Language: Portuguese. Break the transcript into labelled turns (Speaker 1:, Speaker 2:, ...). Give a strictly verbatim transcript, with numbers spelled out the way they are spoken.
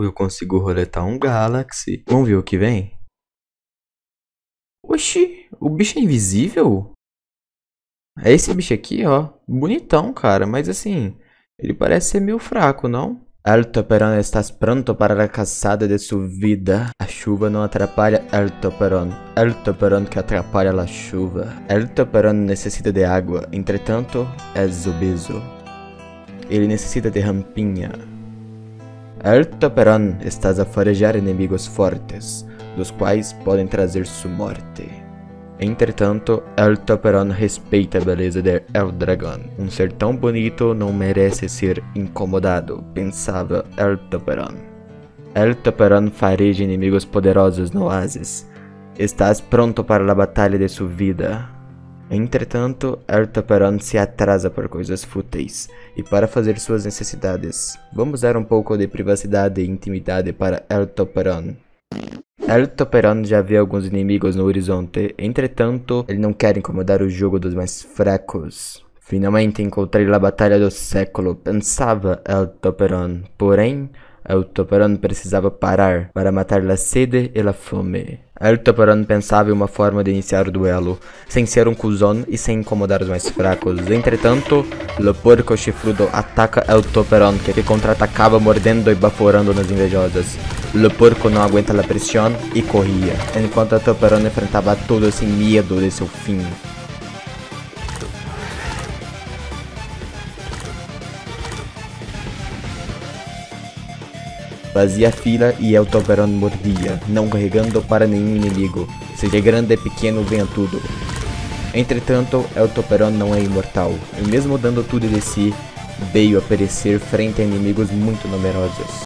Speaker 1: eu consigo roletar um Galaxy. Vamos ver o que vem? Oxi, o bicho é invisível? É esse bicho aqui, ó. Bonitão, cara, mas assim, ele parece ser meio fraco, não? Alto Perón, estás pronto para a caçada de sua vida. A chuva não atrapalha Alto Perón. Alto Perón que atrapalha a chuva. Alto Perón necessita de água, entretanto, é obeso. Ele necessita de rampinha. Alto Perón, estás a farejar inimigos fortes, dos quais podem trazer sua morte. Entretanto, Alto Perón respeita a beleza de El Dragão. Um ser tão bonito não merece ser incomodado, pensava Alto Perón. Alto Perón fareja inimigos poderosos no oásis. Estás pronto para a batalha de sua vida. Entretanto, Alto Perón se atrasa por coisas fúteis e para fazer suas necessidades. Vamos dar um pouco de privacidade e intimidade para Alto Perón. Alto Perón já vê alguns inimigos no horizonte, entretanto, ele não quer incomodar o jogo dos mais fracos. Finalmente encontrei a batalha do século, pensava Alto Perón, porém, Alto Perón precisava parar para matar a sede e a fome. Alto Perón pensava em uma forma de iniciar o duelo, sem ser um cuzão e sem incomodar os mais fracos. Entretanto, o porco chifrudo ataca Alto Perón, que contra-atacava mordendo e baforando nas invejosas. O porco não aguenta a pressão e corria, enquanto Alto Perón enfrentava tudo sem medo de seu fim. Fazia fila e Alto Perón mordia, não carregando para nenhum inimigo. Seja grande ou pequeno, venha tudo. Entretanto, Alto Perón não é imortal, e mesmo dando tudo de si, veio a perecer frente a inimigos muito numerosos.